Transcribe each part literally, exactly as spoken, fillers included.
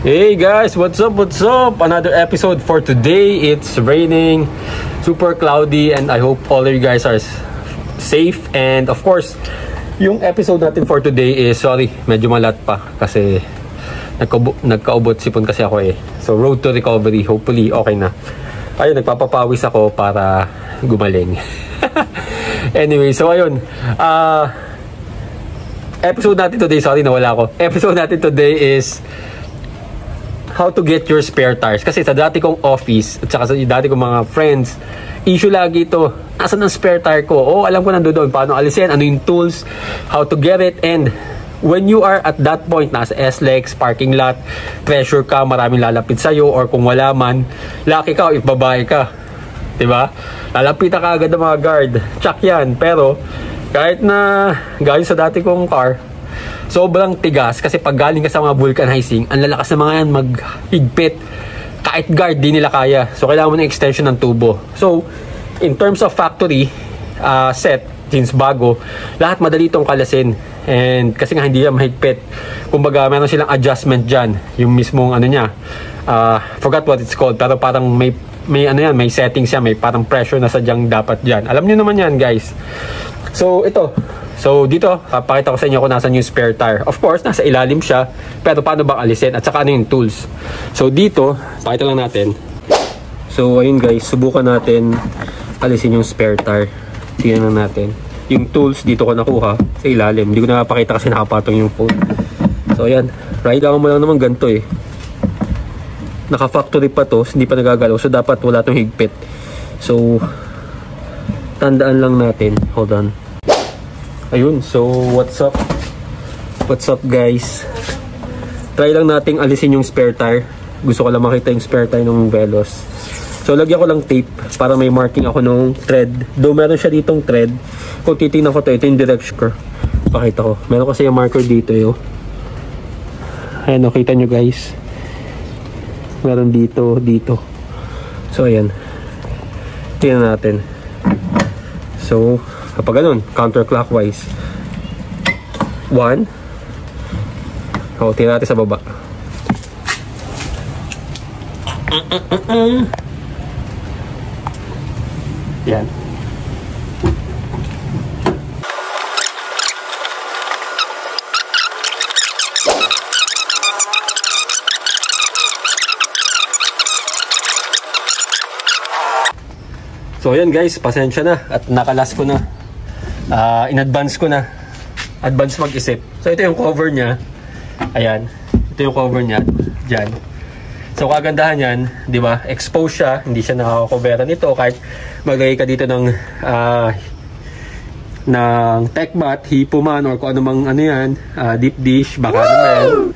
Hey guys, what's up, what's up? Another episode for today. It's raining, super cloudy, and I hope all of you guys are safe. And of course, yung episode natin for today is, sorry, medyo malat pa kasi nagkaubot sipon kasi ako eh. So road to recovery, hopefully okay na. Ayun, nagpapapawis ako para gumaling. Anyway, so ayun, uh, episode natin today, sorry nawala ako. Episode natin today is how to get your spare tires. Kasi sa dati kong office at saka sa dati kong mga friends, issue lagi ito, asan ang spare tire ko? Oh, alam ko nandoon, paano alisin, ano yung tools, how to get it. And when you are at that point, nasa S L E X, parking lot, pressure ka, maraming lalapit sa'yo, or kung wala man, lucky ka if babae ka, diba? Lalapitan ka agad ng mga guard, check yan. Pero kahit na galing sa dati kong car, sobrang tigas kasi pag galing ka sa mga vulcanizing, ang lalakas na mga yan maghigpit, kahit guard di nila kaya. So kailangan mo ng extension ng tubo. So in terms of factory uh, set, since bago, lahat madali itong kalasin. And kasi nga hindi yan mahigpit, kumbaga meron silang adjustment dyan, yung mismong ano niya, uh, forgot what it's called, pero parang may may ano yan, may settings yan, may parang pressure na sadyang dapat dyan. Alam nyo naman yan guys. So ito, so dito, papakita ko sa inyo kung nasan yung spare tire. Of course, nasa ilalim siya, pero paano bang alisin at saka ano yung tools. So dito, pakita lang natin. So ayun guys, subukan natin alisin yung spare tire. Tingnan lang natin. Yung tools dito ko nakuha sa ilalim. Hindi ko nakapakita kasi nakapatong yung phone. So ayan, kailangan mo lang naman ganito eh. Naka-factory pa to, hindi pa nagagalaw. So dapat wala tong higpit. So tandaan lang natin. Hold on. Ayun, so what's up? What's up guys? Try lang nating alisin yung spare tire. Gusto ko lang makita yung spare tire ng Veloz. So lagyan ko lang tape para may marking ako nung thread. Though meron siya ditong thread. Kung titingnan ko to, ito yung direction. Pakita ko. Meron kasi yung marker dito yo. Ayan o, kita nyo guys. Meron dito, dito. So ayan. Tingnan natin. So kapag ganun, counterclockwise. One. O, tingnan natin sa baba. Yan. So ayan guys, pasensya na at nakalas ko na. Uh, in advance ko na. Advance mag-isip. So ito yung cover niya. Ayan. Ito yung cover niya. Diyan. So kagandahan yan, di ba? Expose siya. Hindi siya nakakakobera nito. Kahit magay ka dito ng uh, ng Tecbat, Hipoman, or kung ano mang ano yan. Uh, deep dish, baka naman.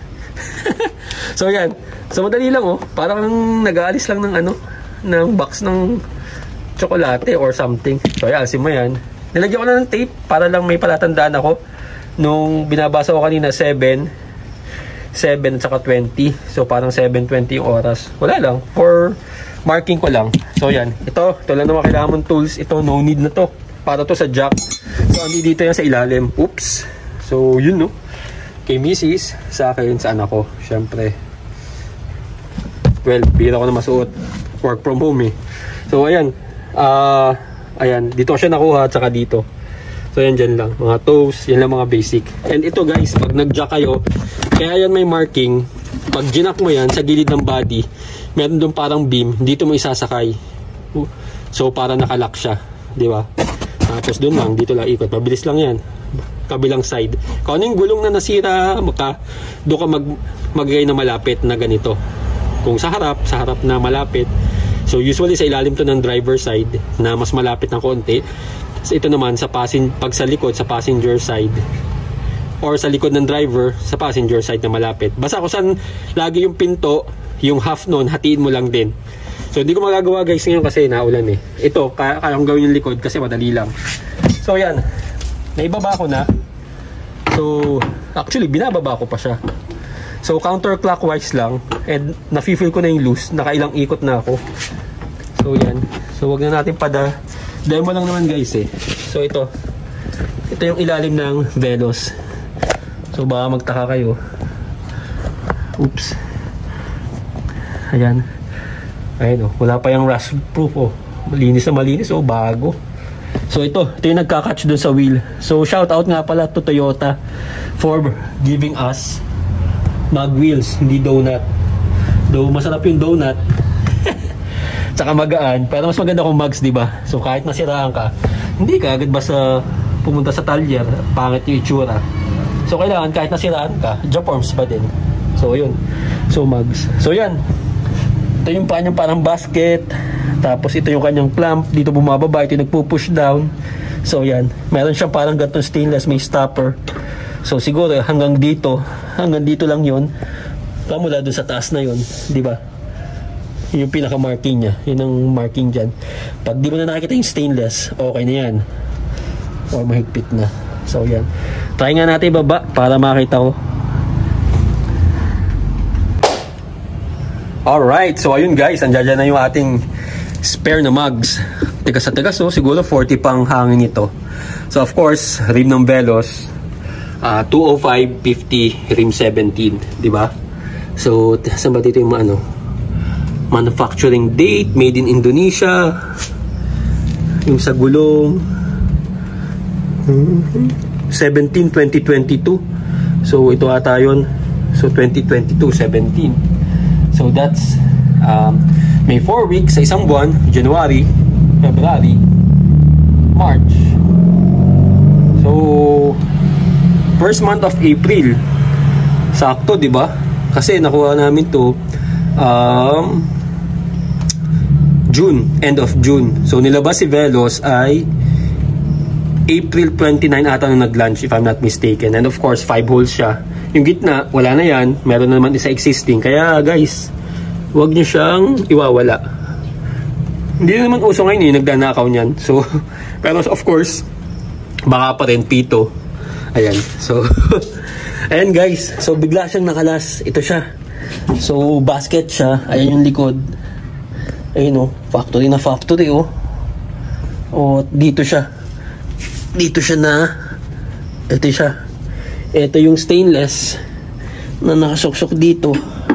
So yan. So madali lang oh. Parang nag-aalis lang ng ano, ng box ng tsokolate or something. So ayan, alisin mo yan. Nilagyan ko na ng tape para lang may palatandaan ako. Nung binabasa ko kanina, seven seven at saka twenty. So parang seven twenty yung oras. Wala lang, for marking ko lang. So yan, ito, ito lang naman kailangan mong tools. Ito, no need na to. Para to sa jack. So hindi dito yan sa ilalim. Oops. So yun no. Kay missus, sa akin, sa anak ko. Syempre. Well, bihira ko na masuot. Work from home eh. So ayan. Ah, uh, ayan, dito siya nakuha at saka dito. So yan dyan lang, mga toes, yan lang mga basic. And ito guys, pag nag-jack kayo, kaya yan may marking. Pag ginak mo yan sa gilid ng body, meron doon parang beam, dito mo isasakay. So para nakalock siya, di ba? Tapos doon lang, dito lang ikot, mabilis lang yan. Kabilang side. Kung ano yung gulong na nasira, maka, doon ka mag, magay na malapit na ganito. Kung sa harap, sa harap na malapit. So usually sa ilalim to ng driver side na mas malapit ng konti. So ito naman sa pasin pag sa likod sa passenger side or sa likod ng driver sa passenger side na malapit. Basta kung saan lagi yung pinto, yung half noon, hatiin mo lang din. So hindi ko magagawa guys ngayon kasi naulan eh. Ito, kaya kayang gawin yung likod kasi madali lang. So yan, naibaba ko na. So actually binababa ko pa siya. So counterclockwise lang, and nafe-feel ko na yung loose, nakailang ikot na ako. So yan. So wag na natin pada demo lang naman guys eh. So ito. Ito yung ilalim ng Veloz. So baka magtaka kayo. Oops. Ayan. Ayun oh, wala pa yung rust proof oh. Malinis na malinis oh, bago. So ito, ito yung nagka-catch dun sa wheel. So shout out nga pala to Toyota for giving us mag wheels, hindi donut. Though masarap yung donut. Tsaka magaan, pero mas maganda kung mags, di ba? So kahit nasiraan ka, hindi ka agad basta pumunta sa talyer, pangit yung itsura. So kailangan kahit nasiraan ka, Japorms pa din. So yun. So mags. So yan. Ito yung kanyang parang basket. Tapos ito yung kanyang clamp. Dito bumababa. Ito yung nagpo-push down. So yan. Meron siyang parang ganitong stainless. May stopper. So siguro hanggang dito. Hanggang dito lang yun. Mula dun sa taas na yun. Diba? Yun yung pinaka-marking niya. Yun ang marking dyan. Pag di mo na nakikita yung stainless, okay na yan. Or mahigpit na. So yan. Try nga natin baba para makita ko. Alright, so ayun guys, andyan na yung ating spare na mugs. Tigas sa tigas, so siguro forty pang hangin ito. So of course, rim ng Veloz, uh, two oh five fifty, rim seventeen, di ba? So, saan ba dito yung ano? Manufacturing date, made in Indonesia. Yung sa gulong, seventeen twenty twenty-two. So ito ata yun. So twenty twenty-two, seventeen. So that's um, may four weeks sa isang buwan, January, February, March. So first month of April. Sakto, 'di ba? Kasi nakuha namin 'to um June, end of June. So nilabas si Veloz ay April twenty-ninth ata nung nag-launch, if I'm not mistaken. And of course, five holes siya. Yung gitna, wala na yan. Meron na naman isa existing. Kaya guys, huwag nyo siyang iwawala. Hindi na naman uso ngayon eh, nagdanakaw niyan. So, pero of course, baka pa rin pito. Ayan. So, ayan guys. So, bigla siyang nakalas. Ito siya. So, basket siya. Ayan yung likod. Ayun oh. Factory na factory oh. O, dito siya. Dito siya na. Ito siya. Ito yung stainless na nakasuksok dito.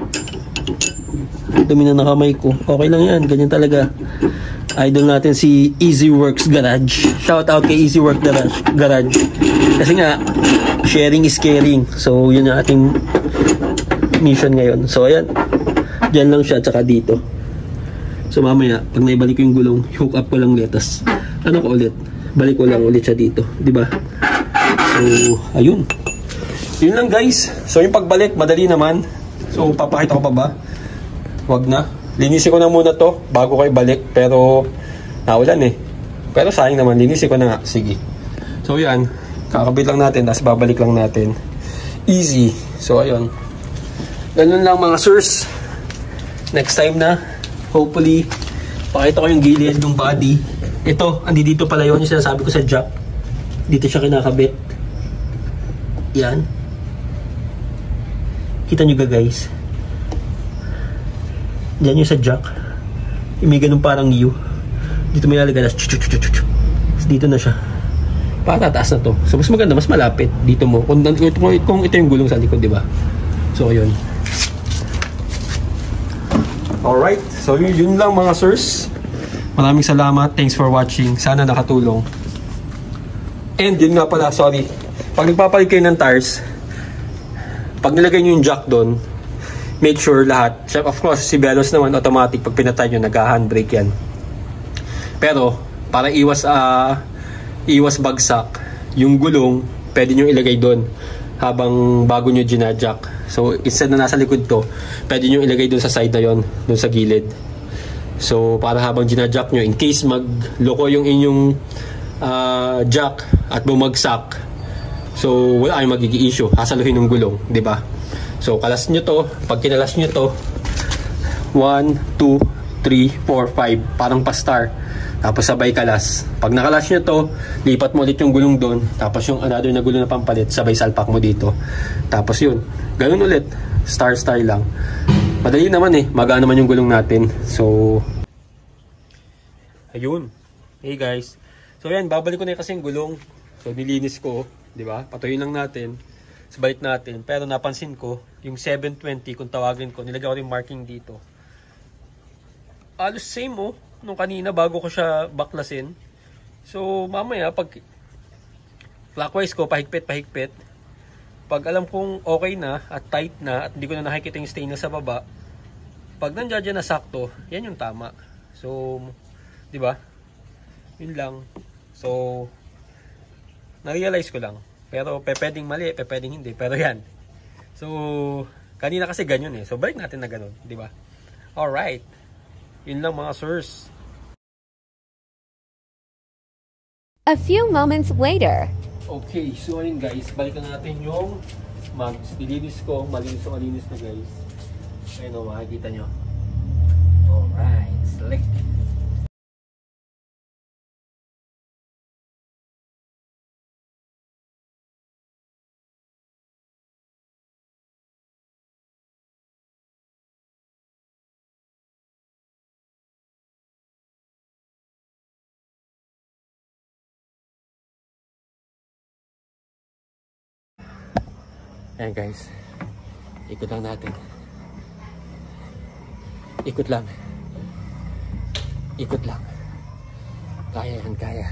Dumi na nakamay ko. Okay lang yan. Ganyan talaga. Idol natin si EasyWorks Garage. Shout out kay EasyWorks Garage. Garage. Kasi nga, sharing is caring. So, yun yung ating mission ngayon. So, ayan. Diyan lang siya. Tsaka dito. So, mamaya, pag naibalik ko yung gulong, hook up ko lang ulit. Tas, ano ko ulit? Balik ko lang ulit siya dito. Diba? So, ayun. Yun lang guys. So yung pagbalik, madali naman. So papakita ko pa ba? Wag na. Linisin ko na muna to bago ko ibalik. Pero naulan eh. Pero sayang naman, linisin ko na nga. Sige. So yan. Kakabit lang natin, tapos babalik lang natin. Easy. So ayun. Ganun lang mga sirs. Next time na, hopefully, pakita ko yung gilid ng body. Ito, andi dito pala yun. Yung sinasabi ko sa jack. Dito siya kinakabit. Yan. Kita nyo ga guys? Diyan yung sa jack. May ganun parang U. Dito may lalagay. Dito na siya. Patataas na to. So mas maganda, mas malapit. Dito mo. Kung, kung, kung ito yung gulong sa likod, diba? So yun. Alright. So yun, yun lang mga sirs. Maraming salamat. Thanks for watching. Sana nakatulong. And yun nga pala, sorry. Pag nagpapalit kayo ng tires, pag nilagay nyo yung jack doon, make sure lahat. Of course, si Veloz naman automatic. Pag pinatay nyo, nag-handbrake yan. Pero, para iwas uh, iwas bagsak, yung gulong, pwede nyo ilagay doon habang bago nyo ginadjack. So, instead na nasa likod to, pwede nyo ilagay doon sa side na yon, doon sa gilid. So, para habang ginadjack nyo, in case magloko yung inyong uh, jack at bumagsak, so wala kayong magiging issue, hasaluhin ng gulong, di ba? So kalas nyo to, pag kinalas nyo to, one, two, three, four, five, parang pa-star. Tapos sabay kalas. Pag nakalas nyo to, lipat mo ulit yung gulong doon, tapos yung another na gulong na pampalit, sabay salpak mo dito. Tapos yun, ganun ulit, star star lang. Madali naman eh, magaan naman yung gulong natin. So ayun. Hey guys. So yan, babalik ko na kasi yung gulong. So nilinis ko, di ba? Patuloy lang natin. Sabalik natin. Pero napansin ko, yung seven twenty kung tawagin ko, nilagay ko rin marking dito. halos same oh, nung kanina bago ko siya baklasin. So mamaya pag clockwise ko, pahigpit, pahigpit. Pag alam kong okay na at tight na at hindi ko na nakikita yung stainless sa baba, pag nandiyan dyan na sakto, yan yung tama. So, di ba? Yun lang. So, na-realize ko lang. Pero pwedeng mali, pwedeng hindi. Pero yan. So, kanina kasi ganyan eh. So, balik natin na ganun, di ba? Alright. Yun lang mga sirs. A few moments later. Okay, so ayun guys, balikan natin yung mags. Dilinis ko, malinis o malinis na guys. Ayun o, makikita nyo. Alright, select. Ayan guys, ikot lang natin. Ikot lang. Ikot lang. Kaya yan, kaya.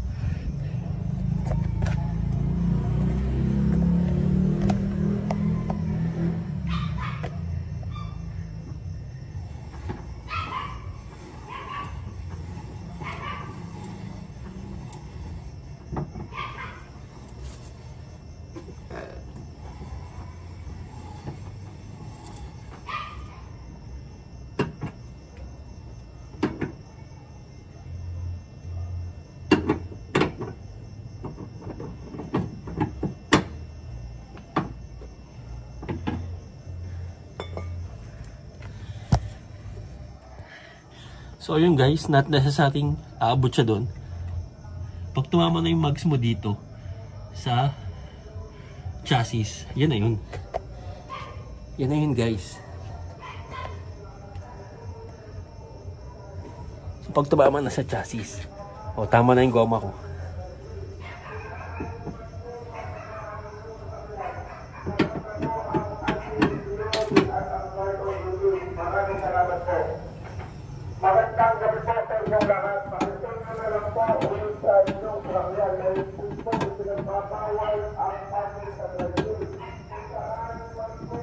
So yun guys, not necessary aabot siya doon. Pag tumama na yung mags mo dito sa chassis, yan na yun. Yan na yun guys. So pag tumama na sa chassis, o tama na yung goma ko. Magandang gabi po sa inyong lahat. Pakitong na lang po ulit sa inyong sakyan na yung po pinagbabawal ang pagkakas sa Brazil. Saan man po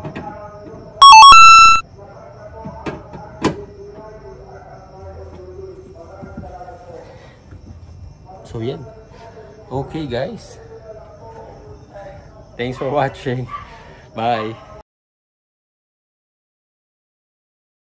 So yan. Okay guys. Thanks for watching. Bye.